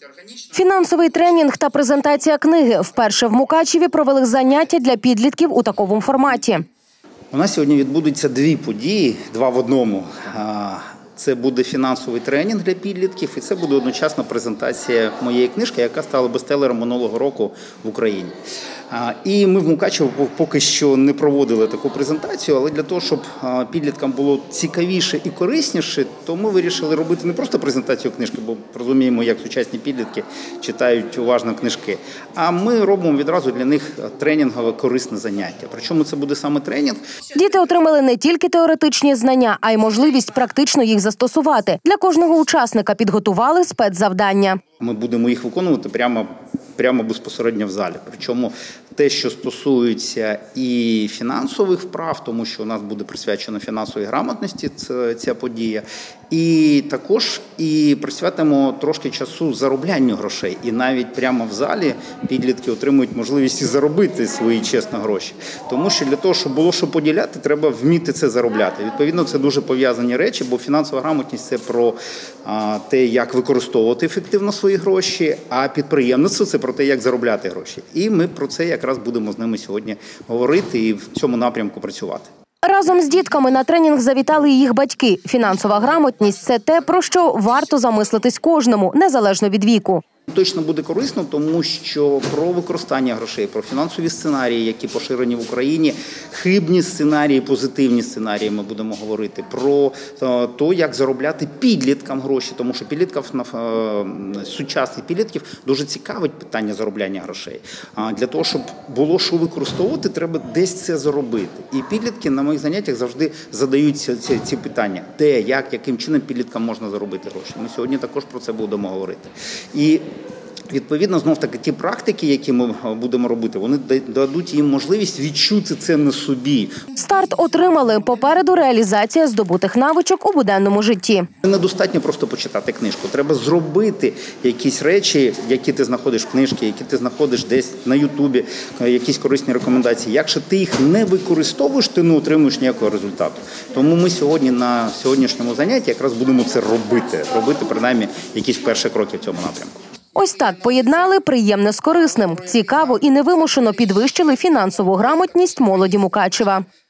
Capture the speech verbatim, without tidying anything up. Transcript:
Фінансовий тренінг та презентація книги. Вперше в Мукачеві провели заняття для підлітків у такому форматі. У нас сьогодні відбудуться дві події, два в одному. Це буде фінансовий тренінг для підлітків і це буде одночасна презентація моєї книжки, яка стала бестселером минулого року в Україні. І ми в Мукачеві поки що не проводили таку презентацію, але для того, щоб підліткам було цікавіше і корисніше, то ми вирішили робити не просто презентацію книжки, бо розуміємо, як сучасні підлітки читають уважно книжки, а ми робимо відразу для них тренінгове корисне заняття. Причому це буде саме тренінг. Діти отримали не тільки теоретичні знання, а й можливість практично їх застосувати. Для кожного учасника підготували спецзавдання. Ми будемо їх виконувати прямо, прямо безпосередньо в залі. Причому те, що стосується і фінансових вправ, тому що у нас буде присвячено фінансовій грамотності ця подія, і також і присвятимо трошки часу зароблянню грошей. І навіть прямо в залі підлітки отримують можливість і заробити свої чесні гроші. Тому що для того, щоб було що поділяти, треба вміти це заробляти. Відповідно, це дуже пов'язані речі, бо фінансова грамотність – це про а, те, як використовувати ефективно свої гроші, а підприємництво – це про те, як заробляти гроші. І ми про це якраз будемо з ними сьогодні говорити і в цьому напрямку працювати. Разом з дітками на тренінг завітали і їх батьки. Фінансова грамотність – це те, про що варто замислитись кожному, незалежно від віку. Точно буде корисно, тому що про використання грошей, про фінансові сценарії, які поширені в Україні, хибні сценарії, позитивні сценарії ми будемо говорити, про те, як заробляти підліткам гроші, тому що підлітків, сучасних підлітків дуже цікавить питання заробляння грошей. Для того, щоб було що використовувати, треба десь це заробити. І підлітки на моїх заняттях завжди задають ці, ці, ці питання. Де, як, яким чином підліткам можна заробити гроші. Ми сьогодні також про це будемо говорити. І відповідно, знов-таки, ті практики, які ми будемо робити, вони дадуть їм можливість відчути це на собі. Старт отримали. Попереду реалізація здобутих навичок у буденному житті. Недостатньо просто почитати книжку. Треба зробити якісь речі, які ти знаходиш в книжці, які ти знаходиш десь на Ютубі, якісь корисні рекомендації. Якщо ти їх не використовуєш, ти не отримуєш ніякого результату. Тому ми сьогодні на сьогоднішньому занятті якраз будемо це робити. Робити, принаймні, якісь перші кроки в цьому напрямку. Ось так поєднали приємне з корисним. Цікаво і невимушено підвищили фінансову грамотність молоді Мукачева.